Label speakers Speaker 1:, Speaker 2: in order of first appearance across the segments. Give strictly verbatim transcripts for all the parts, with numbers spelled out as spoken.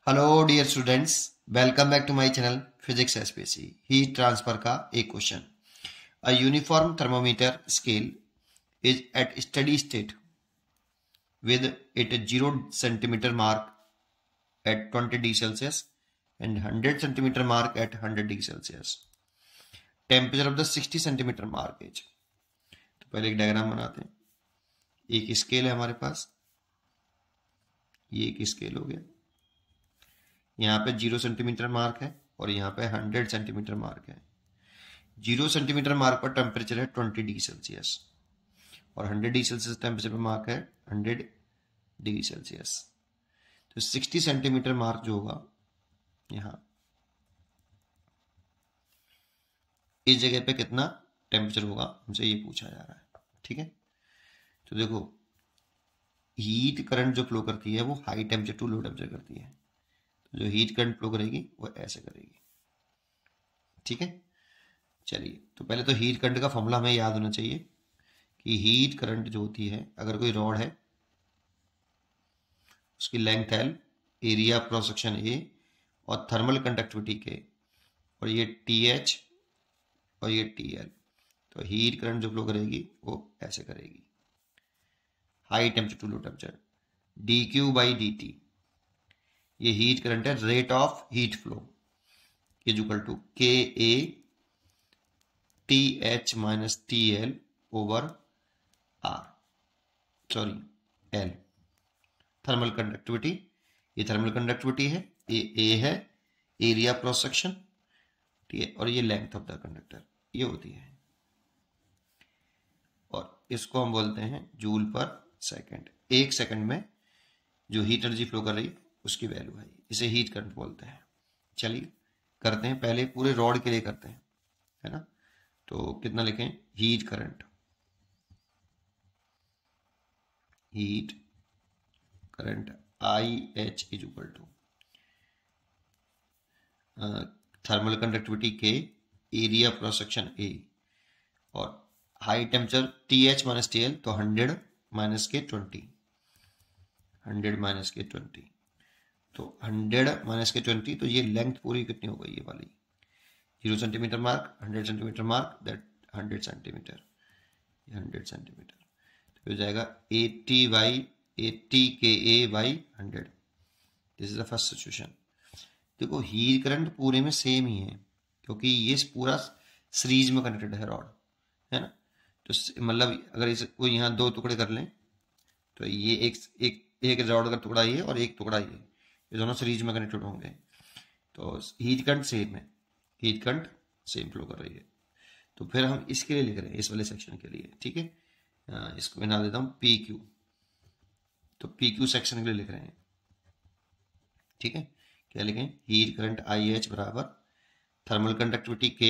Speaker 1: Hello dear students, welcome back to my channel physics SPC. Heat transfer का एक question. A uniform thermometer scale is at steady state with it zero centimeter mark at twenty degree Celsius and one hundred centimeter mark at one hundred degree Celsius. Temperature of the sixty centimeter mark is। तो पहले एक diagram बनाते हैं। एक scale है हमारे पास, ये एक स्केल हो गया। यहाँ पे जीरो सेंटीमीटर मार्क है और यहाँ पे हंड्रेड सेंटीमीटर मार्क है। जीरो सेंटीमीटर मार्क पर टेम्परेचर है ट्वेंटी डिग्री सेल्सियस और हंड्रेड डिग्री सेल्सियस टेम्परेचर पर मार्क है हंड्रेड डिग्री सेल्सियस। तो सिक्सटी सेंटीमीटर मार्क जो होगा यहाँ इस जगह पे कितना टेम्परेचर होगा हमसे ये पूछा जा रहा है। ठीक है, तो देखो हीट करंट जो फ्लो करती है वो high temperature to low temperature करती है। तो जो हीट करंट फ्लो करेगी वो ऐसे करेगी। ठीक है, चलिए तो पहले तो हीट करंट का फॉर्मूला हमें याद होना चाहिए कि हीट करंट जो होती है, अगर कोई रॉड है उसकी length L, area cross section A और थर्मल कंडक्टिविटी के, और ये टी एच और ये टी एल, तो हीट करंट जो फ्लो करेगी वो ऐसे करेगी। High temperature to low temperature, D Q by D T, ये हीट करंट है, rate of heat flow is equal to K A T H minus T L over R, sorry L. Thermal conductivity, ये thermal conductivity है, ये ए है, area cross section, ठीक है, और ये लेंथ ऑफ द कंडक्टर ये होती है, और इसको हम बोलते हैं जूल पर सेकंड। एक सेकंड में जो हीट एनर्जी फ्लो कर रही है उसकी वैल्यू है, इसे हीट करंट बोलते हैं। चलिए करते हैं, पहले पूरे रॉड के लिए करते हैं, है ना। तो कितना लिखें, heat current, heat current I H is equal to thermal conductivity K, area cross section A, और high temperature T H minus T L, तो हंड्रेड माइनस के ट्वेंटी, हंड्रेड माइनस के ट्वेंटी, तो हंड्रेड माइनस के twenty, तो ये length पूरी कितनी हो गई, ये वाली zero centimetre mark, hundred centimetre mark, that hundred centimetre, hundred centimetre, तो हो जाएगा eighty by eighty K A by hundred. This is the first situation. देखो हीट करंट पूरे में सेम ही है क्योंकि ये पूरा सीरीज में कनेक्टेड है रॉड, है ना। तो मतलब अगर इसे कोई यहाँ दो टुकड़े कर लें तो ये एक एक एक रॉड का टुकड़ा ये और एक टुकड़ा ये, ये दोनों सीरीज में कनेक्टेड होंगे। तो हीट करंट सेम है, हीट करंट सेम फ्लो कर रही है। तो फिर हम इसके लिए लिख रहे हैं, इस वाले सेक्शन के लिए। ठीक है, इसको मैं नाम देता हूँ पी क्यू, तो पी क्यू सेक्शन के लिए लिख रहे हैं। ठीक है, क्या लिखें, हीट करंट आई एच बराबर थर्मल कंडक्टिविटी के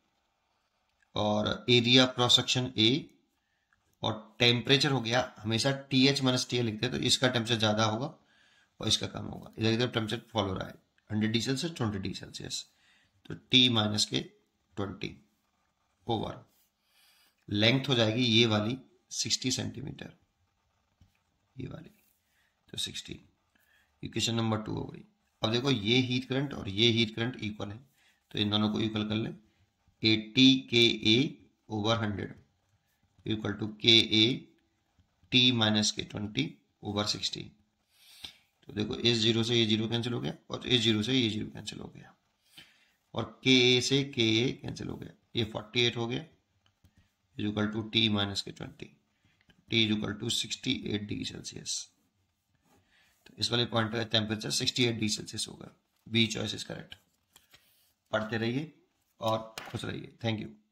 Speaker 1: और एरिया क्रॉस सेक्शन ए, और टेम्परेचर हो गया, हमेशा T H minus T L लिखते हैं, तो इसका टेम्परेचर ज्यादा होगा और इसका कम होगा। इधर इधर टेम्परेचर फॉलो हो रहा है, hundred degree Celsius twenty degree Celsius, तो टी माइनस के ट्वेंटी ओवर लेंथ हो जाएगी ये वाली सिक्सटी सेंटीमीटर, ये वाली, तो सिक्सटी। इक्वेशन नंबर टू हो गई। अब देखो ये हीट करंट और ये हीट करंट इक्वल है, तो इन दोनों को इक्वल कर ले, eighty K A over hundred equal to K A T minus के ट्वेंटी ओवर सिक्सटी। तो देखो इस जीरो से ये जीरो कैंसिल हो गया और इस जीरो से ये जीरो कैंसिल हो गया, और के ए से के ए कैंसिल हो गया, ये फोर्टी एट हो गया is equal to T minus के twenty, T is equal to sixty eight degree Celsius. तो इस वाले पॉइंट का temperature sixty eight degree Celsius होगा। B choice is correct. पढ़ते रहिए और खुश रहिए। Thank you.